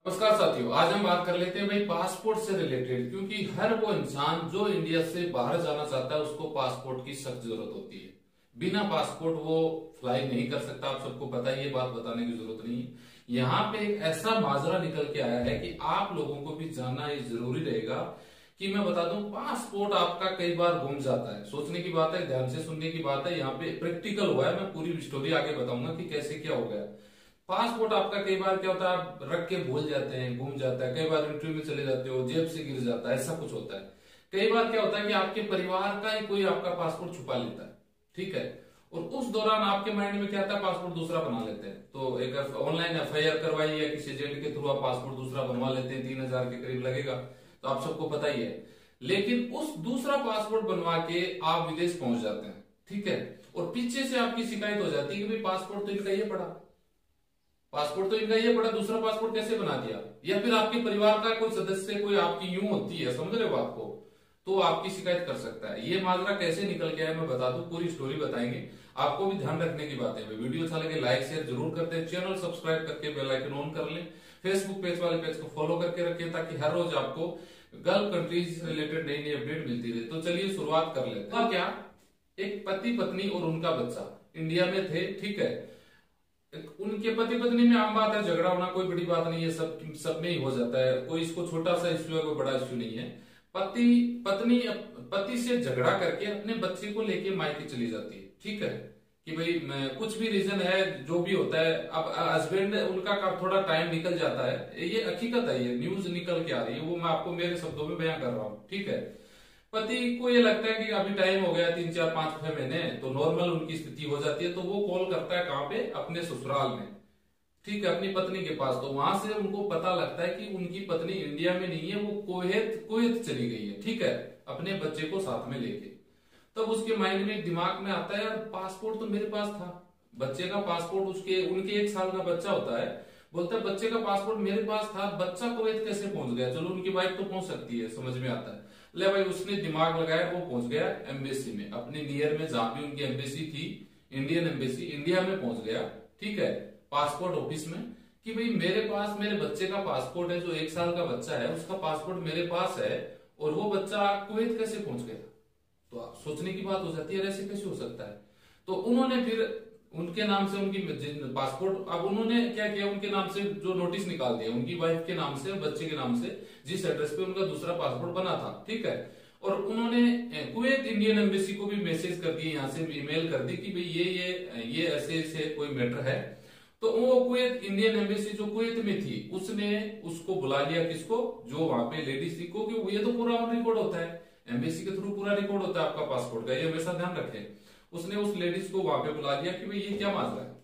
नमस्कार साथियों, आज हम बात कर लेते हैं भाई पासपोर्ट से रिलेटेड। क्योंकि हर वो इंसान जो इंडिया से बाहर जाना चाहता है उसको पासपोर्ट की सख्त जरूरत होती है। बिना पासपोर्ट वो फ्लाई नहीं कर सकता। आप सबको पता है, ये बात बताने की जरूरत नहीं है। यहाँ पे एक ऐसा माजरा निकल के आया है कि आप लोगों को भी जानना ये जरूरी रहेगा। कि मैं बता दूं, पासपोर्ट आपका कई बार गुम जाता है। सोचने की बात है, ध्यान से सुनने की बात है। यहाँ पे प्रैक्टिकल हुआ है, मैं पूरी स्टोरी आगे बताऊंगा कि कैसे क्या हो गया। पासपोर्ट आपका कई बार क्या होता है, आप रख के भूल जाते हैं, गुम जाता है। कई बार इंटरव्यू में चले जाते हो, जेब से गिर जाता है, ऐसा कुछ होता है। कई बार क्या होता है कि आपके परिवार का ही कोई आपका पासपोर्ट छुपा लेता है, ठीक है। और उस दौरान आपके माइंड में क्या आता है, पासपोर्ट दूसरा बना लेते हैं। तो एक ऑनलाइन एफआईआर करवाई या किसी एजेंट के थ्रू आप पासपोर्ट दूसरा बनवा लेते हैं, 3,000 के करीब लगेगा, तो आप सबको पता ही है। लेकिन उस दूसरा पासपोर्ट बनवा के आप विदेश पहुंच जाते हैं, ठीक है। और पीछे से आपकी शिकायत हो जाती है कि भाई पासपोर्ट तो इनका ये पड़ा, पासपोर्ट तो इनका ये पड़ा, दूसरा पासपोर्ट कैसे बना दिया। या फिर आपके परिवार का कोई सदस्य, कोई आपकी यूं होती है, समझ रहे हो आपको, तो आपकी शिकायत कर सकता है। ये माजरा कैसे निकल के आया मैं बता दूं, पूरी स्टोरी बताएंगे। आपको भी ध्यान रखने की बात है। वीडियो अच्छा लगे लाइक शेयर जरूर करते हैं, चैनल सब्सक्राइब करके बेल आइकन ऑन कर लें, फेसबुक पेज वाले पेज को फॉलो करके रखें ताकि हर रोज आपको गल्फ कंट्रीज से रिलेटेड नई नई अपडेट मिलती रहे। तो चलिए शुरुआत कर लेते हैं। क्या एक पति पत्नी और उनका बच्चा इंडिया में थे, ठीक है। उनके पति पत्नी में आम बात है, झगड़ा होना कोई बड़ी बात नहीं है, सब में ही हो जाता है। कोई इसको छोटा सा इश्यू है, कोई बड़ा इश्यू नहीं है। पति पत्नी पति से झगड़ा करके अपने बच्चे को लेके मायके चली जाती है, ठीक है। कि भाई कुछ भी रीजन है, जो भी होता है। अब हस्बैंड उनका थोड़ा टाइम निकल जाता है, ये हकीकत है, ये न्यूज निकल के आ रही है, वो मैं आपको मेरे शब्दों में बयां कर रहा हूँ, ठीक है। पति को ये लगता है कि अभी टाइम हो गया 3 4 5 6 महीने, तो नॉर्मल उनकी स्थिति हो जाती है। तो वो कॉल करता है कहाँ पे, अपने ससुराल में, ठीक है, अपनी पत्नी के पास। तो वहां से उनको पता लगता है कि उनकी पत्नी इंडिया में नहीं है, वो कुवैत चली गई है, ठीक है, अपने बच्चे को साथ में लेके। तब उसके माइंड में दिमाग में आता है, यार पासपोर्ट तो मेरे पास था, बच्चे का पासपोर्ट, उसके उनके 1 साल का बच्चा होता है। बोलता है बच्चे का पासपोर्ट मेरे पास था, बच्चा कुवैत कैसे पहुंच गया। चलो उनकी वाइफ तो पहुंच सकती है, समझ में आता है। ले भाई, उसने दिमाग लगाया, वो पहुंच गया एम्बेसी में, अपने नियर में जहां भी उनकी एम्बेसी थी, इंडियन एम्बेसी इंडिया में पहुंच गया, ठीक है, पासपोर्ट ऑफिस में। कि भाई मेरे पास मेरे बच्चे का पासपोर्ट है, जो 1 साल का बच्चा है उसका पासपोर्ट मेरे पास है, और वो बच्चा कुवैत कैसे पहुंच गया। तो आप सोचने की बात हो जाती है, ऐसे कैसे हो सकता है। तो उन्होंने फिर उनके नाम से उनकी पासपोर्ट, अब उन्होंने क्या किया, उनके नाम से जो नोटिस निकाल दिया, उनकी वाइफ के नाम से, बच्चे के नाम से, जिस एड्रेस पे उनका दूसरा पासपोर्ट बना था, ठीक है। और उन्होंने कुवैत इंडियन एम्बेसी को भी मैसेज कर दिए, यहाँ से ईमेल कर दी कि भाई ये ऐसे ऐसे कोई मैटर है। तो वो कुवैत इंडियन एम्बेसी जो कुवैत में थी, उसने उसको बुला लिया, किसको, जो वहां पे लेडीज थी को, कि ये तो पूरा ऑन रिकॉर्ड होता है, एम्बेसी के थ्रू पूरा रिकॉर्ड होता है आपका पासपोर्ट का, ये हमेशा ध्यान रखें। उसने उस लेडीज को वहां पे बुला लिया कि भाई ये क्या मामला है।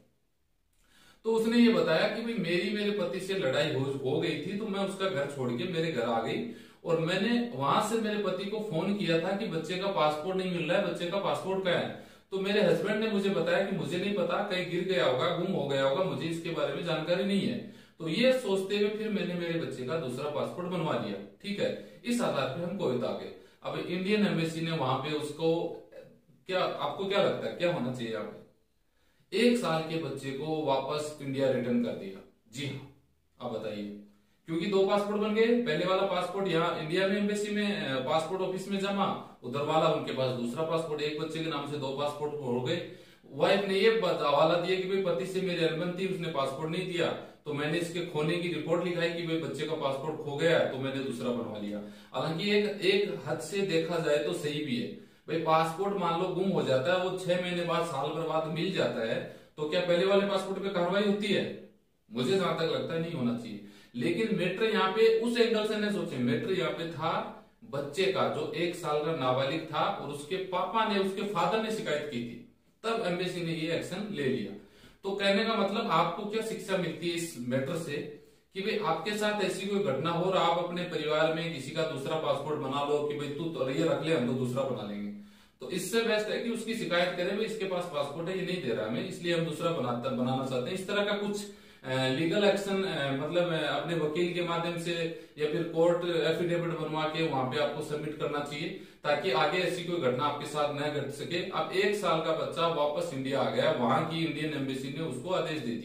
तो उसने ये बताया कि भाई मेरे पति से लड़ाई हो गई थी, तो मैं उसका घर छोड़ के मेरे घर आ गई, और मैंने वहां से मेरे पति को फोन किया था कि बच्चे का पासपोर्ट नहीं मिल रहा है, बच्चे का पासपोर्ट कहाँ है। तो मेरे हस्बैंड ने मुझे बताया कि मुझे नहीं पता, कहीं गिर गया होगा, गुम हो गया होगा, मुझे इसके बारे में जानकारी नहीं है। तो ये सोचते हुए फिर मैंने मेरे बच्चे का दूसरा पासपोर्ट बनवा लिया, ठीक है। इस आधार पर हम कुवैत आ गए। अब इंडियन एम्बेसी ने वहां पे उसको, क्या आपको क्या लगता है क्या होना चाहिए यहाँ पे, 1 साल के बच्चे को वापस इंडिया रिटर्न कर दिया। जी हाँ, अब बताइए, क्योंकि 2 पासपोर्ट बन गए। पहले वाला पासपोर्ट यहाँ इंडिया में एम्बेसी में पासपोर्ट ऑफिस में जमा, उधर वाला उनके पास दूसरा पासपोर्ट, एक बच्चे के नाम से 2 पासपोर्ट हो गए। वाइफ ने ये हवाला दिया कि भाई पति से मेरी अनबन थी, उसने पासपोर्ट नहीं दिया, तो मैंने इसके खोने की रिपोर्ट लिखाई कि भाई बच्चे का पासपोर्ट खो गया, तो मैंने दूसरा बनवा लिया। हालांकि एक हद से देखा जाए तो सही भी है। भाई पासपोर्ट मान लो गुम हो जाता है, वो 6 महीने बाद, साल भर बाद मिल जाता है, तो क्या पहले वाले पासपोर्ट पे कार्रवाई होती है। मुझे जहां तक लगता है नहीं होना चाहिए। लेकिन मैटर यहाँ पे उस एंगल से नहीं सोचे, मैटर यहाँ पे था बच्चे का, जो 1 साल का नाबालिग था, और उसके पापा ने, उसके फादर ने शिकायत की थी, तब एम्बेसी ने ये एक्शन ले लिया। तो कहने का मतलब आपको क्या शिक्षा मिलती है इस मैटर से, कि भाई आपके साथ ऐसी कोई घटना हो और आप अपने परिवार में किसी का दूसरा पासपोर्ट बना लो कि भाई तू तो ये रख ले, हम तो दूसरा बना लेंगे। तो इससे बेस्ट है कि उसकी शिकायत करें, भाई इसके पास पासपोर्ट है, ये नहीं दे रहा हमें, इसलिए हम दूसरा बनाना चाहते हैं। इस तरह का कुछ लीगल एक्शन, मतलब अपने वकील के माध्यम से या फिर कोर्ट एफिडेविट बनवा के वहां पे आपको सबमिट करना चाहिए, ताकि आगे ऐसी कोई घटना आपके साथ न घट सके। अब 1 साल का बच्चा वापस इंडिया आ गया, वहां की इंडियन एम्बेसी ने उसको आदेश दे दिया,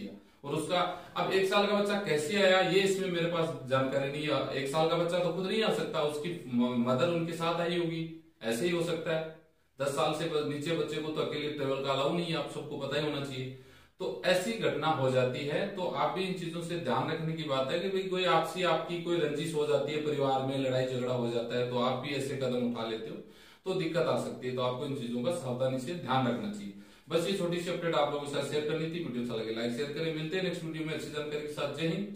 और उसका अब 1 साल का बच्चा कैसे आया ये इसमें मेरे पास जानकारी नहीं है। 1 साल का बच्चा तो खुद नहीं आ सकता, उसकी मदर उनके साथ आई होगी, ऐसे ही हो सकता है। 10 साल से नीचे बच्चे को तो अकेले ट्रेवल का अलाउ नहीं है, आप सबको पता ही होना चाहिए। तो ऐसी घटना हो जाती है, तो आप भी इन चीजों से ध्यान रखने की बात है कि भाई कोई आपसी आपकी कोई रंजिश हो जाती है, परिवार में लड़ाई झगड़ा हो जाता है, तो आप भी ऐसे कदम उठा लेते हो तो दिक्कत आ सकती है। तो आपको इन चीजों का सावधानी से ध्यान रखना चाहिए। बस ये छोटी सी अपडेट आप लोगों के साथ शेयर करनी थी। वीडियो अच्छा लगे लाइक शेयर करें। मिलते हैं नेक्स्ट वीडियो में अच्छी जानकारी के साथ। जय हिंद।